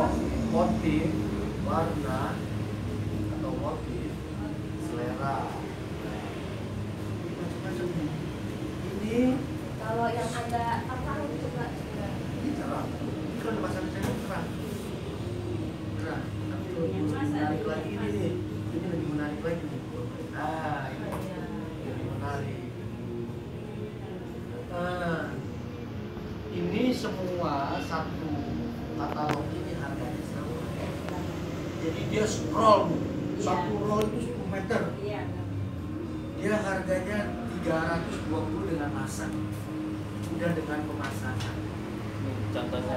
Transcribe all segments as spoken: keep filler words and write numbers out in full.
motif, warna atau motif, selera. Macam-macam. Ini kalau yang ada apa itu Kak? ini terang. Ini kalau pasang saya terang. Terang. Tapi lebih menarik lagi ini nih. Ini lebih menarik lagi nih. Ah, ini lebih menarik. Nah, ini semua satu katalog ini harganya sama. Jadi dia scroll, satu roll itu sepuluh meter. Iya. Dia harganya tiga ratus dua puluh dengan masak. Udah dengan pemasangan. Ini contohnya.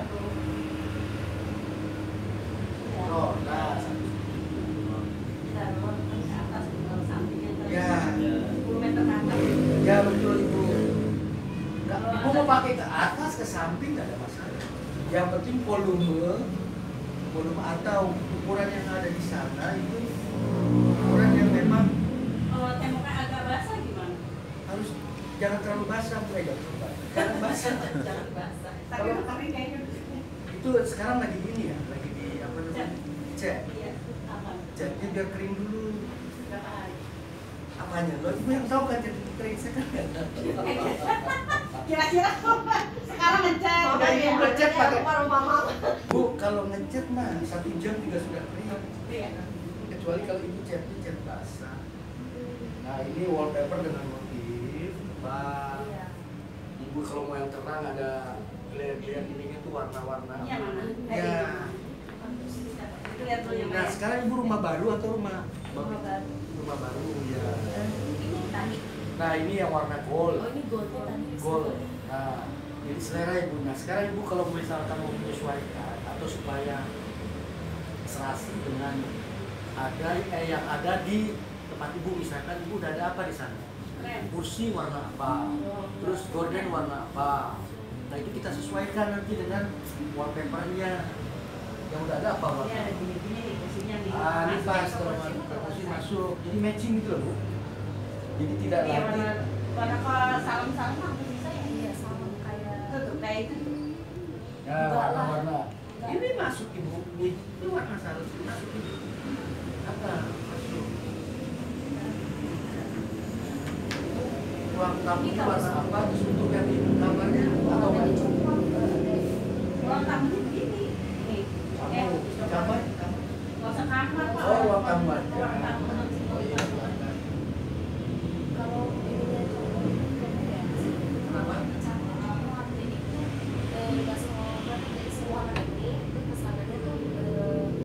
Oh, nah, Kita roll ke atas, roll sampingnya tadi. ya, sepuluh meter ke atas. ya betul ibu. Nggak, ibu mau pakai ke atas ke samping nggak ada masalah. Yang penting volume, volume atau ukuran yang ada di sana itu ukuran yang memang Kalau temboknya agak basah gimana? harus jangan terlalu basah, Bu. Jangan terlalu basah. Jangan basah. Jangan basah. Tapi Kalau- tapi kayaknya Itu sekarang lagi ini ya, lagi di apa namanya? Cat. iya. Apa? Catnya biar kering dulu. Berapa hari? Apanya? Lo ibu yang tahu kan cat itu kering saya kan nggak tahu. Kira-kira sekarang ngecat. Udah, iya, ngecat pakai- rumah mama. Bu, kalau ngecat mah satu jam juga sudah kering. Iya. Kecuali kalau ibu catnya cat basah. Nah ini wallpaper dengan motif. Pak, Iya. ibu kalau mau yang terang ada glare-glare ini itu warna-warna. Iya mana? Ya. Itu lihat dulu yang Nah mana? sekarang ibu rumah baru atau rumah? Rumah baru. Rumah baru ya. Ini tadi. Nah ini yang warna gold. Oh ini gold ya tadi. Gold. Nah ini selera ibu. Nah sekarang ibu kalau misalkan mau menyesuaikan atau supaya serasi dengan ada eh, yang ada di tempat ibu, misalkan ibu udah ada apa di sana? Keren. Kursi warna apa? Terus gorden warna apa? Nah itu kita sesuaikan nanti dengan wallpapernya. Yang udah ada apa Ini warna? ada gini-gini nih kursinya nih. Ah ini Masuk, pas masuk, kalau masuk, masuk kursi masuk. masuk. Jadi matching gitu loh Bu. Jadi tidak Iya lagi. warna warna kalau salam-salam aku bisa ya. Iya salam kayak. Tuh tuh kayak itu tuh. Ya warna-warna. Ini masuk ibu. Ini, ini warna salju masuk ibu. Apa? Masuk. Ruang tamu Ini warna kalau- apa? Terus untuk yang di kamarnya atau Kalau nggak? tadi cuma ruang tamu